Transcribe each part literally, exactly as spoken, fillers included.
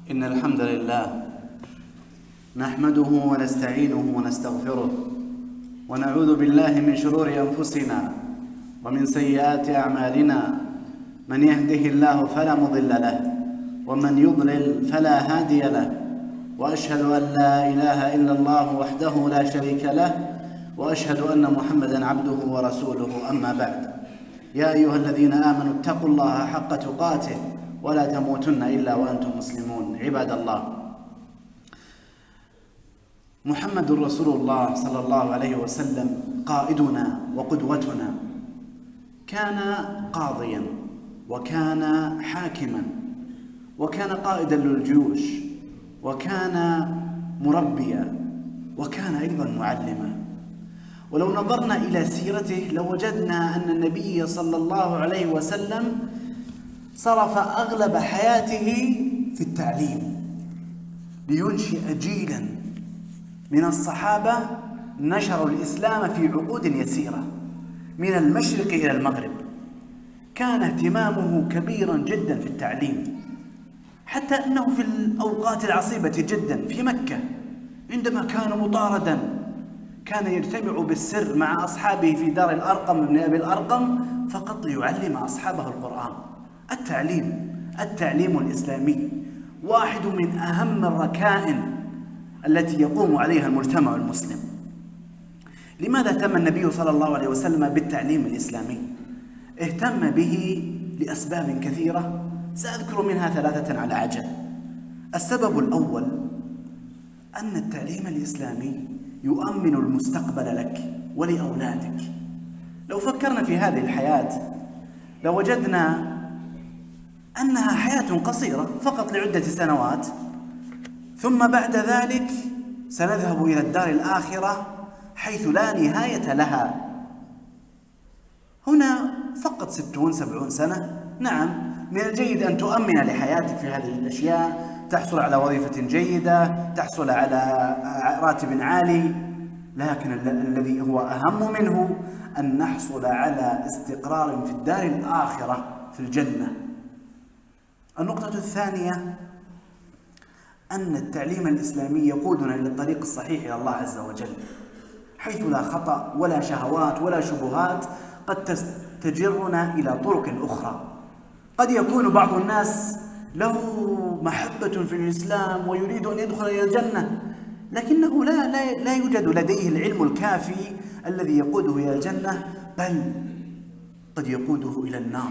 إن الحمد لله نحمده ونستعينه ونستغفره ونعوذ بالله من شرور أنفسنا ومن سيئات أعمالنا. من يهده الله فلا مضل له ومن يضلل فلا هادي له، وأشهد أن لا إله إلا الله وحده لا شريك له، وأشهد أن محمدًا عبده ورسوله. أما بعد، يا أيها الذين آمنوا اتقوا الله حق تقاته ولا تموتن إلا وأنتم مسلمون. عباد الله، محمد رسول الله صلى الله عليه وسلم قائدنا وقدوتنا. كان قاضيا وكان حاكما وكان قائدا للجيوش وكان مربيا وكان أيضا معلما. ولو نظرنا إلى سيرته لوجدنا أن النبي صلى الله عليه وسلم صرف أغلب حياته في التعليم لينشئ جيلا من الصحابة نشروا الإسلام في عقود يسيرة من المشرق إلى المغرب. كان اهتمامه كبيرا جدا في التعليم، حتى أنه في الأوقات العصيبة جدا في مكة عندما كان مطاردا كان يجتمع بالسر مع أصحابه في دار الأرقم بن أبي الأرقم فقط ليعلم أصحابه القرآن. التعليم التعليم الإسلامي واحد من أهم الركائن التي يقوم عليها المجتمع المسلم. لماذا اهتم النبي صلى الله عليه وسلم بالتعليم الإسلامي؟ اهتم به لأسباب كثيرة سأذكر منها ثلاثة على عجل. السبب الأول أن التعليم الإسلامي يؤمن المستقبل لك ولأولادك. لو فكرنا في هذه الحياة لوجدنا أنها حياة قصيرة فقط لعدة سنوات، ثم بعد ذلك سنذهب إلى الدار الآخرة حيث لا نهاية لها. هنا فقط ستون سبعون سنة. نعم، من الجيد أن تؤمن لحياتك في هذه الأشياء، تحصل على وظيفة جيدة، تحصل على راتب عالي، لكن الذي هو أهم منه أن نحصل على استقرار في الدار الآخرة في الجنة. النقطة الثانية أن التعليم الإسلامي يقودنا إلى الطريق الصحيح إلى الله عز وجل، حيث لا خطأ ولا شهوات ولا شبهات قد تجرنا إلى طرق أخرى. قد يكون بعض الناس له محبة في الإسلام ويريد أن يدخل إلى الجنة، لكنه لا, لا, لا يوجد لديه العلم الكافي الذي يقوده إلى الجنة، بل قد يقوده إلى النار.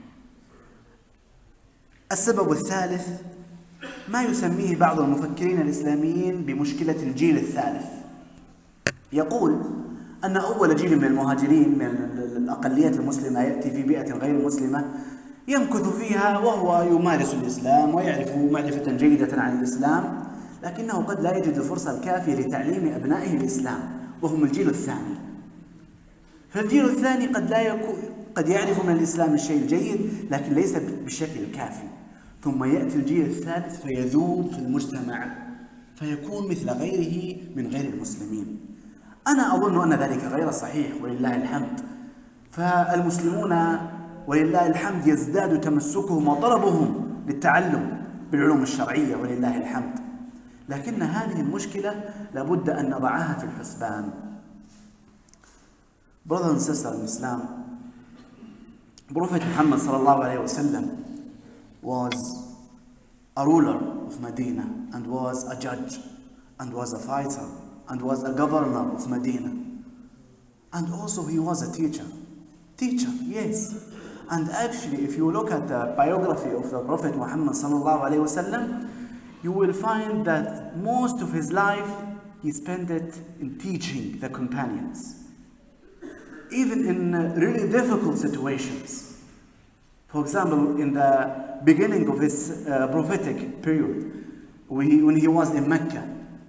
السبب الثالث ما يسميه بعض المفكرين الإسلاميين بمشكلة الجيل الثالث. يقول أن أول جيل من المهاجرين من الأقليات المسلمة يأتي في بيئة غير مسلمة يمكث فيها وهو يمارس الإسلام ويعرف معرفة جيدة عن الإسلام، لكنه قد لا يجد الفرصة الكافية لتعليم أبنائه الإسلام، وهم الجيل الثاني. فالجيل الثاني قد لا يكون قد يعرف من الإسلام الشيء الجيد لكن ليس بالشكل الكافي، ثم يأتي الجيل الثالث فيذوب في المجتمع فيكون مثل غيره من غير المسلمين. أنا أظن أن ذلك غير صحيح ولله الحمد. فالمسلمون ولله الحمد يزداد تمسكهم وطلبهم للتعلم بالعلوم الشرعية ولله الحمد، لكن هذه المشكلة لابد أن نضعها في الحسبان. Brothers and sisters in Islam, Prophet Muhammad sallallahu alayhi wa sallam was a ruler of Medina and was a judge and was a fighter and was a governor of Medina, and also he was a teacher. Teacher, yes. And actually, if you look at the biography of the Prophet Muhammad sallallahu alayhi wa sallam, you will find that most of his life he spent it in teaching the companions, even in really difficult situations. For example, in the beginning of his uh, prophetic period, when he, when he was in Mecca,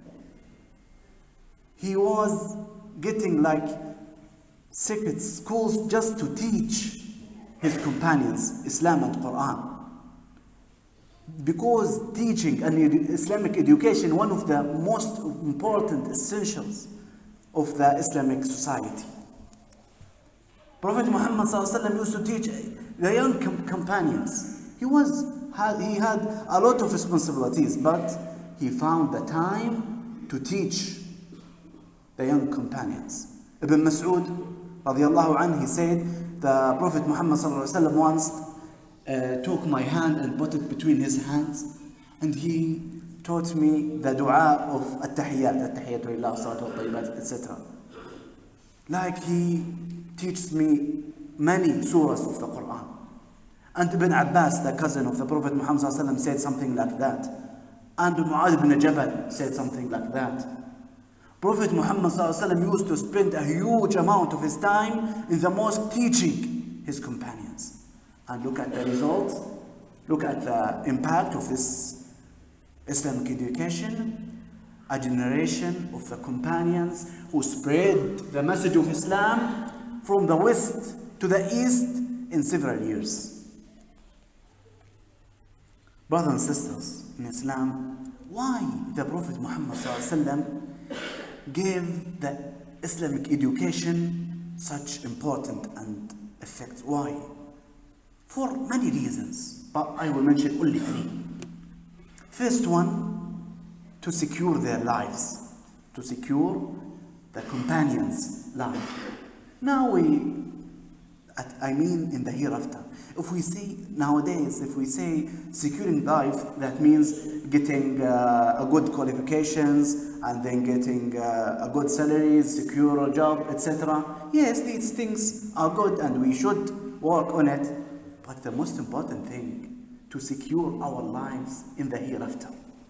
he was getting like secret schools just to teach his companions Islam and Quran. Because teaching and Islamic education, one of the most important essentials of the Islamic society. Prophet Muhammad sallallahu alaihi wasallam used to teach the young companions. He was He had a lot of responsibilities, but he found the time to teach the young companions. Ibn Mas'ud, radiallahu anhu, he said, the Prophet Muhammad sallallahu alaihi wasallam once uh, took my hand and put it between his hands, and he taught me the dua of at-tahiyyat, at-tahiyyatu lillah, salatu wa-tayyibat, et cetera. Like he teaches me many surahs of the Quran. And Ibn Abbas, the cousin of the Prophet Muhammad sallallahu alaihi wasallam, said something like that. And Mu'adh ibn Jabal said something like that. Prophet Muhammad sallallahu alaihi wasallam used to spend a huge amount of his time in the mosque teaching his companions. And look at the results. Look at the impact of this Islamic education. A generation of the companions who spread the message of Islam from the west to the east in several years. Brothers and sisters in Islam, why the Prophet Muhammad sallallahu alaihi wasallam gave the Islamic education such important and effect? Why? For many reasons, but I will mention only three. First one, to secure their lives, to secure the companions' life. Now we, I mean in the hereafter. If we say nowadays, if we say securing life, that means getting uh, a good qualifications and then getting uh, a good salary, secure a job, et cetera. Yes, these things are good and we should work on it. But the most important thing, to secure our lives in the hereafter.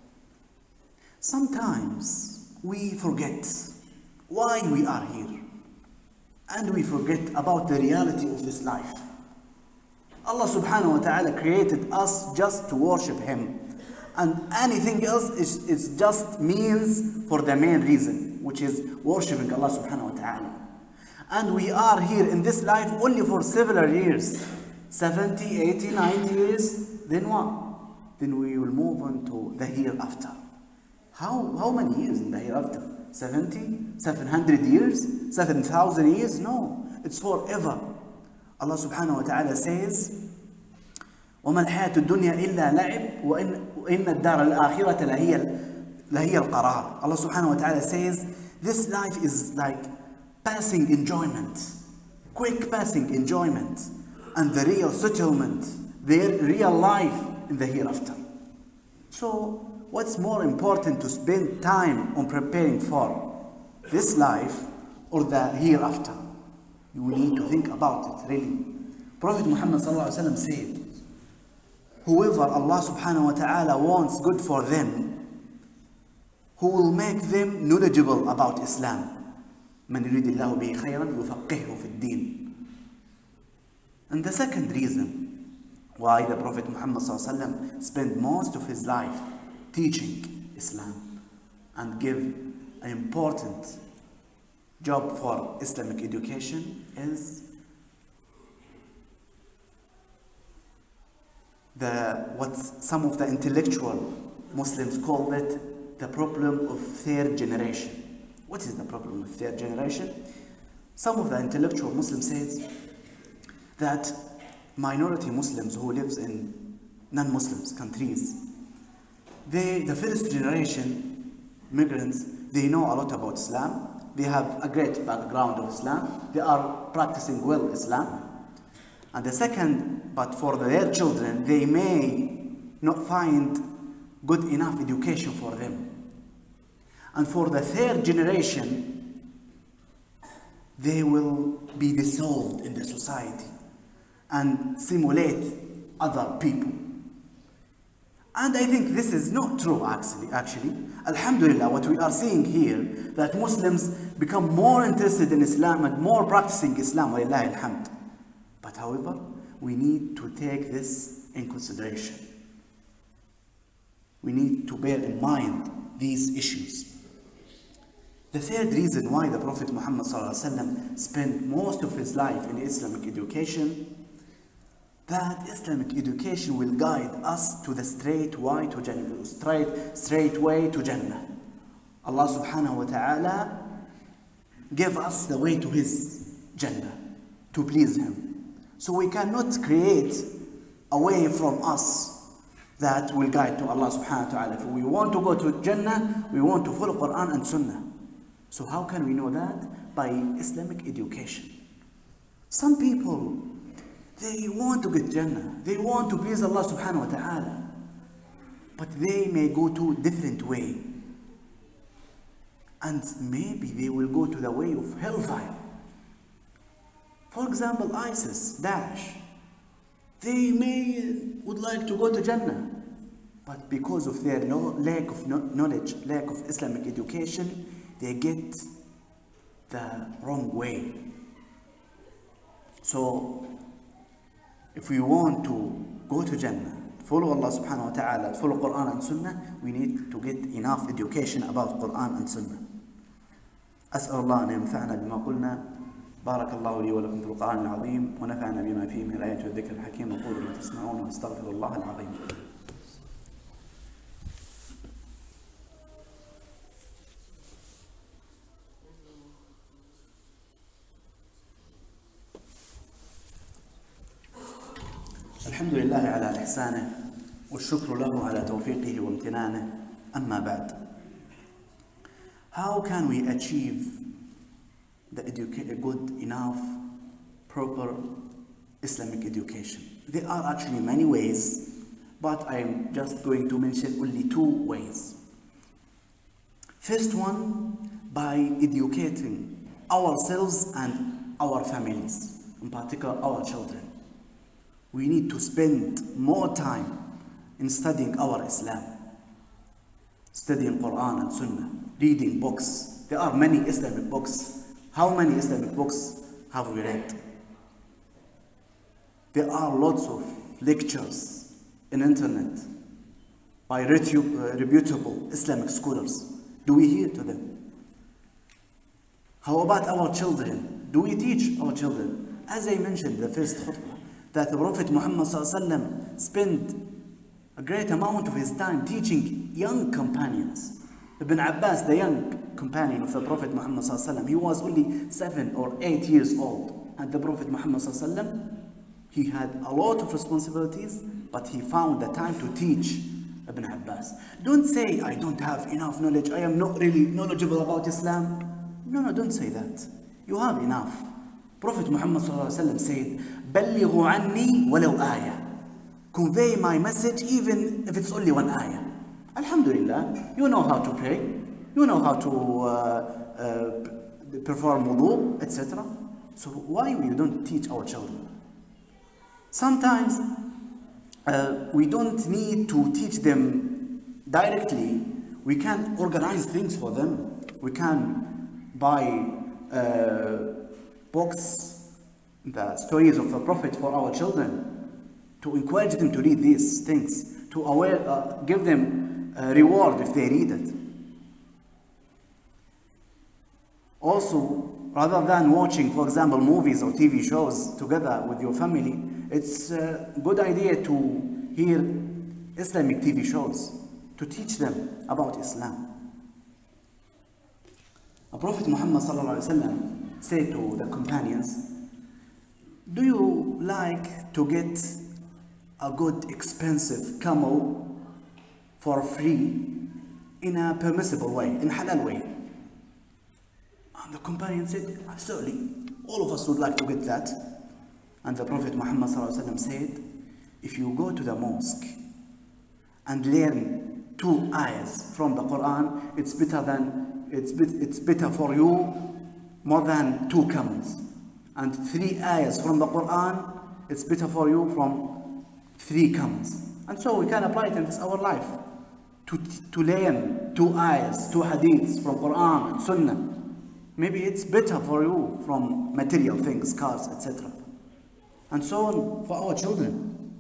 Sometimes we forget why we are here, and we forget about the reality of this life. Allah subhanahu wa ta'ala created us just to worship Him, and anything else is, is just means for the main reason, which is worshipping Allah subhanahu wa ta'ala. And we are here in this life only for several years, seventy, eighty, ninety years, then what? Then we will move on to the hereafter. How, how many years in the hereafter? seventy? seven hundred years? seven thousand years? No, it's forever. Allah subhanahu wa ta'ala says, وَمَا الْحَيَاةُ الدُّنْيَا إِلَّا لَعِبْ وَإِنَّ الدَّارَ الْآخِرَةَ لَهِيَ الْقَرَارِ. Allah subhanahu wa ta'ala says, this life is like passing enjoyment, quick passing enjoyment, and the real settlement, the real life in the hereafter. So, what's more important to spend time on preparing for? This life or the hereafter? You need to think about it, really. Prophet Muhammad sallallahu alaihi wasallam said, whoever Allah subhanahu wa ta'ala wants good for them, who will make them knowledgeable about Islam. من يريد الله به خيرا يفقهه في الدين. And the second reason why the Prophet Muhammad sallallahu alaihi wasallam spent most of his life teaching Islam and give an important job for Islamic education is the what some of the intellectual Muslims call it the problem of third generation. What is the problem of third generation? Some of the intellectual Muslims says that minority Muslims who lives in non-Muslims countries, they the first generation migrants, they know a lot about Islam. They have a great background of Islam. They are practicing well Islam. And the second, but for their children, they may not find good enough education for them. And for the third generation, they will be dissolved in the society and simulate other people. And I think this is not true actually. Actually, Alhamdulillah, what we are seeing here, that Muslims become more interested in Islam and more practicing Islam, walillahi alhamd. But however, we need to take this in consideration. We need to bear in mind these issues. The third reason why the Prophet Muhammad sallallahu alaihi wasallam spent most of his life in Islamic education, that Islamic education will guide us to the straight way to Jannah, straight, straight way to Jannah. Allah subhanahu wa ta'ala gave us the way to His Jannah, to please Him. So we cannot create a way from us that will guide to Allah subhanahu wa ta'ala. If we want to go to Jannah, we want to follow Quran and Sunnah. So how can we know that? By Islamic education. Some people, they want to get Jannah. They want to please Allah subhanahu wa ta'ala. But they may go to a different way. And maybe they will go to the way of hellfire. For example, ISIS, Daesh. They may would like to go to Jannah. But because of their no, lack of no, knowledge, lack of Islamic education, they get the wrong way. So, if we want to go to Jannah, follow Allah subhanahu wa ta'ala, follow Quran and Sunnah, we need to get enough education about Quran and Sunnah. أسأل الله أن ينفعنا بما قلنا. بارك الله لي ولكم في القرآن العظيم ونفعنا بما فيه من الآيات والذكر الحكيم. أقول ما تسمعون وأستغفر الله العظيم. الحمد لله على إحسانه والشكر له على توفيقه وامتنانه. أما بعد. How can we achieve the educa- a good enough, proper Islamic education? There are actually many ways, but I'm just going to mention only two ways. First one, by educating ourselves and our families, in particular our children. We need to spend more time in studying our Islam, studying Quran and Sunnah, reading books. There are many Islamic books. How many Islamic books have we read? There are lots of lectures in internet by reputable Islamic scholars. Do we hear to them? How about our children? Do we teach our children? As I mentioned in the first khutbah, that the Prophet Muhammad spent a great amount of his time teaching young companions. Ibn Abbas, the young companion of the Prophet Muhammad, he was only seven or eight years old. And the Prophet Muhammad, he had a lot of responsibilities, but he found the time to teach Ibn Abbas. Don't say, I don't have enough knowledge, I am not really knowledgeable about Islam. No, no, don't say that. You have enough. Prophet Muhammad said, بلغوا عني ولو آية. Convey my message even if it's only one ayah. Alhamdulillah, you know how to pray, you know how to uh, uh, perform wudu, et cetera. So why you don't teach our children? Sometimes uh, we don't need to teach them directly. We can organize things for them. We can buy uh, books, the stories of the Prophet for our children, to encourage them to read these things, to aware, uh, give them a reward if they read it. Also, rather than watching, for example, movies or T V shows together with your family, it's a good idea to hear Islamic T V shows, to teach them about Islam. The Prophet Muhammad said to the companions, do you like to get a good expensive camel for free in a permissible way, in halal way? And the companion said, absolutely, all of us would like to get that. And the Prophet Muhammad said, if you go to the mosque and learn two ayahs from the Quran, it's better than it's, it's better for you more than two camels. And three ayahs from the Quran, it's better for you from three camels. And so we can apply it in this our life. To, to learn two ayahs, two hadiths from Quran and Sunnah. Maybe it's better for you from material things, cars, et cetera. And so on for our children.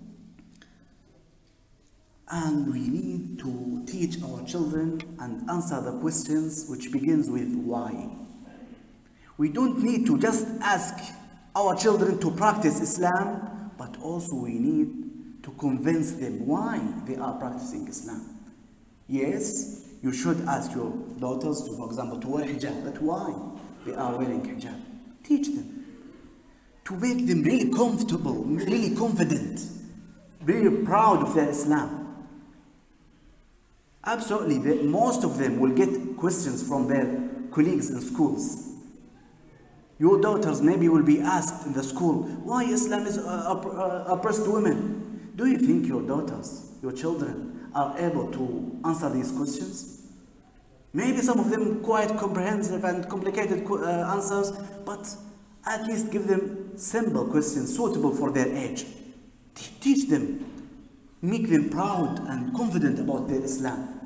And we need to teach our children and answer the questions which begins with why. We don't need to just ask our children to practice Islam, but also we need to convince them why they are practicing Islam. Yes, you should ask your daughters to, for example, to wear hijab, but why they are wearing hijab? Teach them. To make them really comfortable, really confident, really proud of their Islam. Absolutely, they, most of them will get questions from their colleagues in schools. Your daughters maybe will be asked in the school, why Islam is uh, uh, oppressed women? Do you think your daughters, your children, are able to answer these questions? Maybe some of them quite comprehensive and complicated uh, answers, but at least give them simple questions suitable for their age. Teach them, make them proud and confident about their Islam.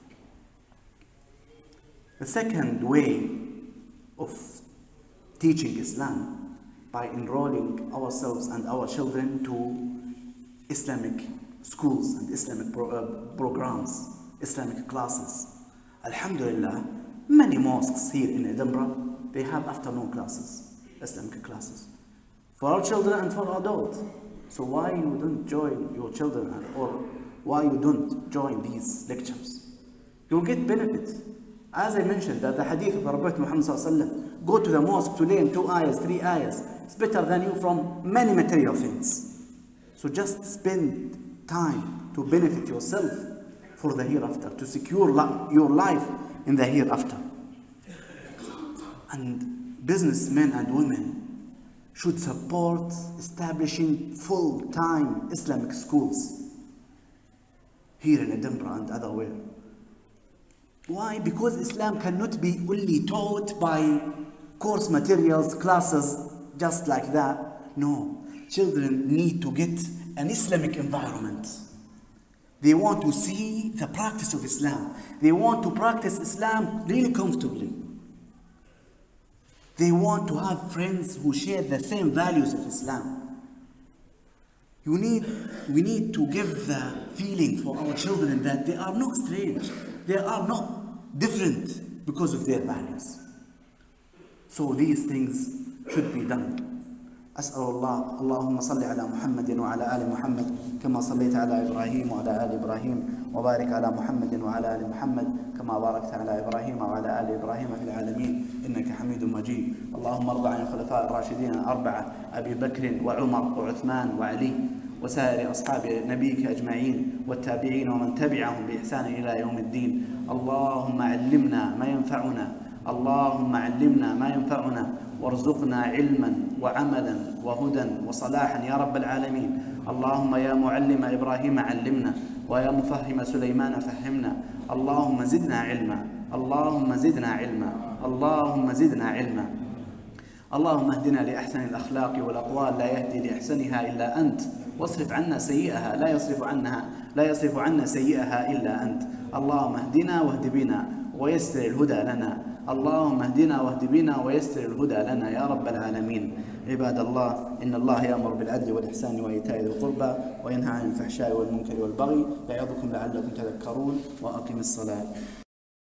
The second way of teaching Islam, by enrolling ourselves and our children to Islamic schools and Islamic pro uh, programs, Islamic classes. Alhamdulillah, many mosques here in Edinburgh, they have afternoon classes, Islamic classes, for our children and for adults. So why you don't join your children, or why you don't join these lectures? You'll get benefit. As I mentioned, that the hadith of the Prophet Muhammad sallallahu alaihi wasallam, go to the mosque to learn two ayahs, three ayahs. It's better than you from many material things. So just spend time to benefit yourself for the hereafter, to secure li your life in the hereafter. And businessmen and women should support establishing full-time Islamic schools here in Edinburgh and otherwhere. Why? Because Islam cannot be only taught by course materials, classes, just like that. No, children need to get an Islamic environment. They want to see the practice of Islam. They want to practice Islam really comfortably. They want to have friends who share the same values of Islam. You need, we need to give the feeling for our children that they are not strange. They are not different because of their values. So these things should be done. أسأل الله اللهم صل على محمد وعلى آل محمد كما صليت على إبراهيم وعلى آل إبراهيم وبارك على محمد وعلى آل محمد كما باركت على إبراهيم وعلى آل إبراهيم في العالمين إنك حميد مجيد. اللهم ارض عن الخلفاء الراشدين الأربعة أبي بكر وعمر وعثمان وعلي وسائر أصحاب نبيك أجمعين والتابعين ومن تبعهم بإحسان إلى يوم الدين. اللهم علمنا ما ينفعنا اللهم علمنا ما ينفعنا وارزقنا علما وعملا وهدى وصلاحا يا رب العالمين. اللهم يا معلم إبراهيم علمنا ويا مفهم سليمان فهمنا. اللهم زدنا علما اللهم زدنا علما اللهم زدنا علما. اللهم اهدنا لأحسن الأخلاق والأقوال لا يهدي لأحسنها إلا أنت واصرف عنا سيئها لا يصرف عنها لا يصرف عنا سيئها إلا أنت. اللهم اهدنا واهد بنا ويسر الهدى لنا. اللهم اهدنا واهد بنا ويسر الهدى لنا يا رب العالمين. عباد الله إن الله يأمر بالعدل والإحسان وإيتاء ذي القربى وينهى عن الفحشاء والمنكر والبغي يعظكم لعلكم تذكرون وأقم الصلاة.